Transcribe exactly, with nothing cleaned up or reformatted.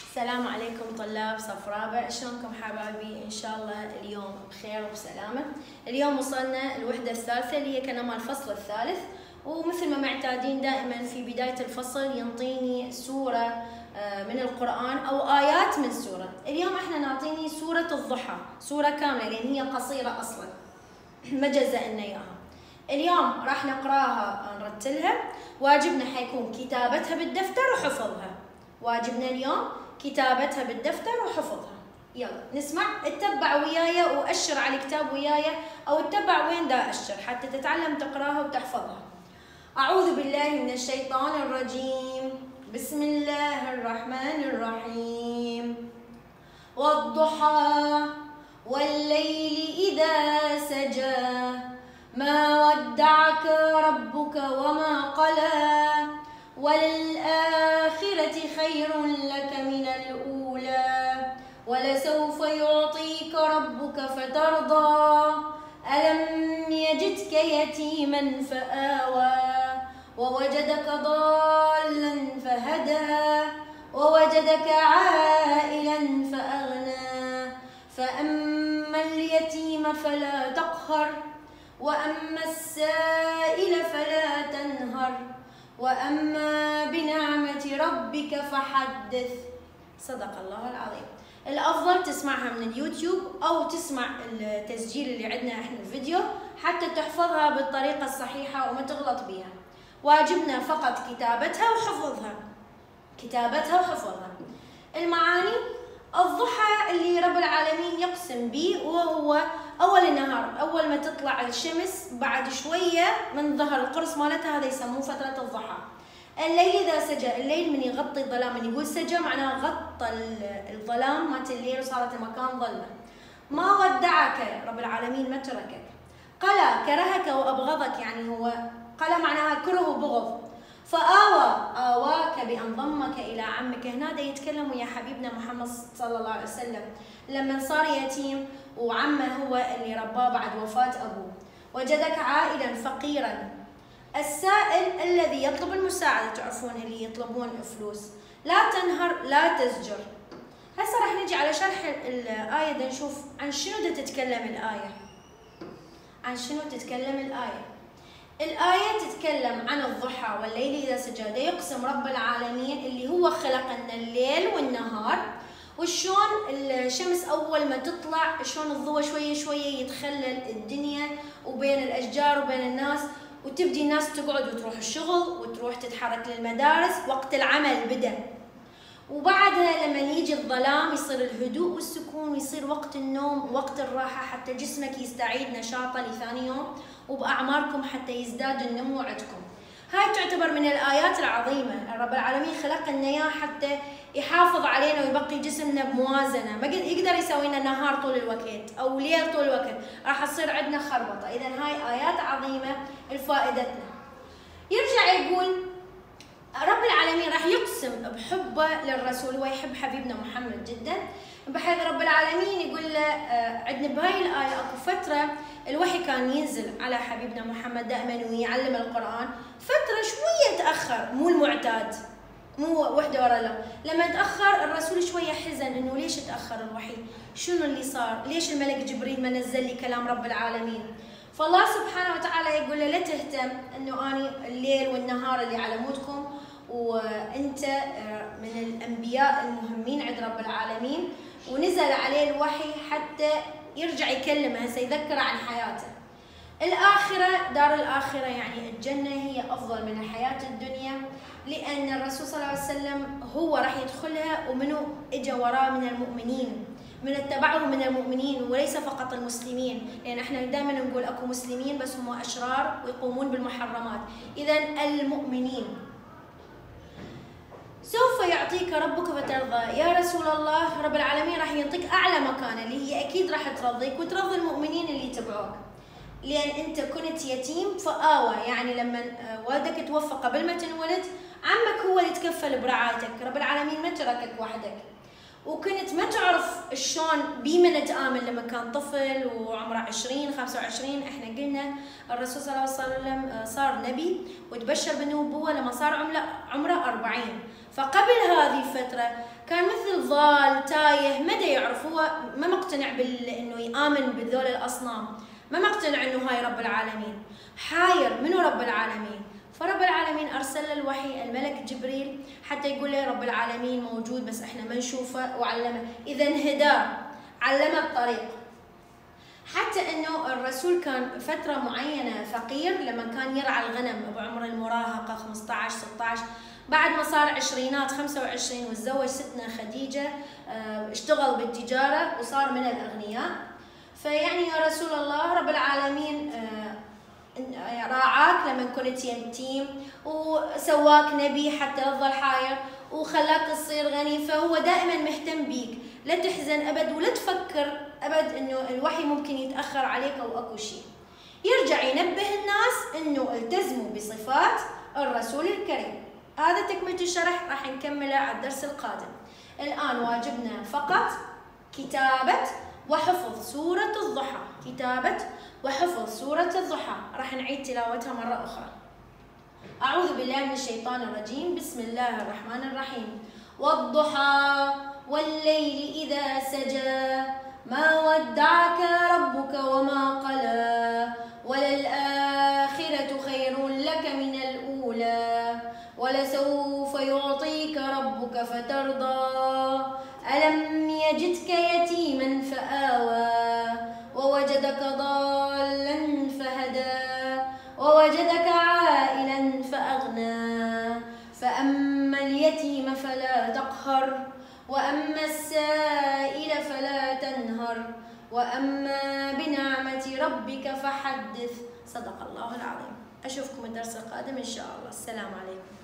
السلام عليكم طلاب صف رابع، شلونكم حبايبي؟ ان شاء الله اليوم بخير وبسلامه. اليوم وصلنا الوحده الثالثه اللي هي كان الفصل الثالث، ومثل ما معتادين دائما في بدايه الفصل ينطيني سوره من القرآن او ايات من سوره. اليوم احنا نعطيني سوره الضحى، سوره كامله لان هي قصيره اصلا ما جزأنا اياها. اليوم راح نقراها نرتلها، واجبنا حيكون كتابتها بالدفتر وحفظها. واجبنا اليوم كتابتها بالدفتر وحفظها. يلا نسمع، اتبع وياي واشر على الكتاب وياي، او اتبع وين دا اشر حتى تتعلم تقراها وتحفظها. اعوذ بالله من الشيطان الرجيم. بسم الله الرحمن الرحيم. والضحى والليل اذا سجى ما ودعك ربك وما قلى وللآخرة خير لك من الأولى ولسوف يعطيك ربك فترضى ألم يجدك يتيما فآوى ووجدك ضالا فهدى ووجدك عائلا فأغنى فأما اليتيم فلا تقهر وأما السائل فلا تنهر وأما بنعمة ربك فحدث. صدق الله العظيم. الأفضل تسمعها من اليوتيوب أو تسمع التسجيل اللي عندنا احنا الفيديو حتى تحفظها بالطريقة الصحيحة وما تغلط بيها. واجبنا فقط كتابتها وحفظها. كتابتها وحفظها. المعاني: الضحى اللي رب العالمين يقسم به وهو أول النهار، أول ما تطلع الشمس بعد شوية من ظهر القرص مالتها، هذا يسموه فترة الضحى. الليل إذا سجى، الليل من يغطي الظلام، من يقول سجى معناه غطى الظلام مالت الليل وصارت المكان ظلمة. ما ودعك رب العالمين ما تركك. قلى كرهك وأبغضك، يعني هو قلى معناها كره وبغض. فآوى آواك بأن ضمك إلى عمك. هنا دا يتكلم ويا حبيبنا محمد صلى الله عليه وسلم لما صار يتيم وعمه هو اللي رباه بعد وفاة أبوه. وجدك عائلا فقيرا. السائل الذي يطلب المساعدة، تعرفون اللي يطلبون فلوس. لا تنهر لا تزجر. هسه راح نجي على شرح الآية دا نشوف عن شنو دا تتكلم الآية. عن شنو تتكلم الآية؟ الآية تتكلم عن الضحى والليل إذا سجى. دا يقسم رب العالمين اللي هو خلق لنا الليل والنهار، وشون الشمس أول ما تطلع شون الضوء شوية شوية يتخلل الدنيا وبين الأشجار وبين الناس، وتبدي الناس تقعد وتروح الشغل وتروح تتحرك للمدارس، وقت العمل بدأ. وبعدها لما يجي الظلام يصير الهدوء والسكون، ويصير وقت النوم ووقت الراحة حتى جسمك يستعيد نشاطه لثاني يوم، وبأعماركم حتى يزداد النمو عندكم. هاي تعتبر من الآيات العظيمة. رب العالمين خلق لنا إياها حتى يحافظ علينا ويبقي جسمنا بموازنة، ما يقدر يسوي لنا نهار طول الوقت أو ليل طول الوقت، راح تصير عندنا خربطة. إذا هاي آيات عظيمة لفائدتنا. يرجع يقول رب العالمين راح يقسم بحبه للرسول، ويحب حبيبنا محمد جدا، بحيث رب العالمين يقول له عندنا بهاي الآية اكو فترة الوحي كان ينزل على حبيبنا محمد دائما ويعلم القرآن، فترة شوية تأخر مو المعتاد، مو وحدة ورا لا، لما تأخر الرسول شوية حزن انه ليش تأخر الوحي؟ شنو اللي صار؟ ليش الملك جبريل ما نزل لي كلام رب العالمين؟ فالله سبحانه وتعالى يقول له لا تهتم انه اني الليل والنهار اللي على مودكم، وانت من الانبياء المهمين عند رب العالمين، ونزل عليه الوحي حتى يرجع يكلمه هسه يذكره عن حياته. الآخرة، دار الآخرة يعني الجنة، هي أفضل من الحياة الدنيا، لأن الرسول صلى الله عليه وسلم هو راح يدخلها، ومنو إجا وراه من المؤمنين، من اتبعه من المؤمنين وليس فقط المسلمين، لأن احنا دائما نقول أكو مسلمين بس هم أشرار ويقومون بالمحرمات. إذا المؤمنين. سوف يعطيك ربك فترضى. يا رسول الله رب العالمين راح يعطيك أعلى مكانة اللي هي أكيد راح ترضيك وترضي المؤمنين اللي يتبعوك، لأن أنت كنت يتيم فآوى، يعني لما والدك توفى قبل ما تنولد عمك هو اللي تكفل برعايتك. رب العالمين ما تركك وحدك، وكنت ما تعرف شلون بيمن تآمن لما كان طفل وعمره عشرين خمسة وعشرين. احنا قلنا الرسول صلى الله عليه وسلم صار نبي وتبشر بالنبوة لما صار عمره أربعين، فقبل هذه الفترة كان مثل مثل ضال تايه، ما دا يعرف، هو ما مقتنع بال انه يآمن بذول الاصنام، ما مقتنع انه هاي رب العالمين، حاير منو رب العالمين. فرب العالمين ارسل له الوحي الملك جبريل حتى يقول له رب العالمين موجود بس احنا ما نشوفه، وعلمه، اذا انهداه، علمه الطريق. حتى انه الرسول كان فتره معينه فقير لما كان يرعى الغنم بعمر المراهقه خمسة عشر ستة عشر، بعد ما صار عشرينات خمسة وعشرين وتزوج ستنا خديجه، اشتغل بالتجاره وصار من الاغنياء. فيعني يا رسول الله رب العالمين راعاك لما كنت يتيم وسواك نبي حتى تظل حاير وخلاك تصير غني، فهو دائما مهتم بيك، لا تحزن ابد ولا تفكر ابد انه الوحي ممكن يتاخر عليك او اكو شيء. يرجع ينبه الناس انه التزموا بصفات الرسول الكريم. هذا تكملة الشرح راح نكمله على الدرس القادم. الان واجبنا فقط كتابة وحفظ سورة الضحى، كتابة وحفظ سورة الضحى، راح نعيد تلاوتها مرة أخرى. أعوذ بالله من الشيطان الرجيم، بسم الله الرحمن الرحيم. والضحى والليل إذا سجى ما ودعك ربك وما قلى وللآخرة خير لك من الأولى ولسوف يعطيك ربك فترضى ألم يجدك يتيما فآوى ووجدك ضالا فهدى ووجدك عائلا فأغنى فأما اليتيم فلا تقهر وأما السائل فلا تنهر وأما بنعمة ربك فحدث. صدق الله العظيم. أشوفكم الدرس القادم إن شاء الله. السلام عليكم.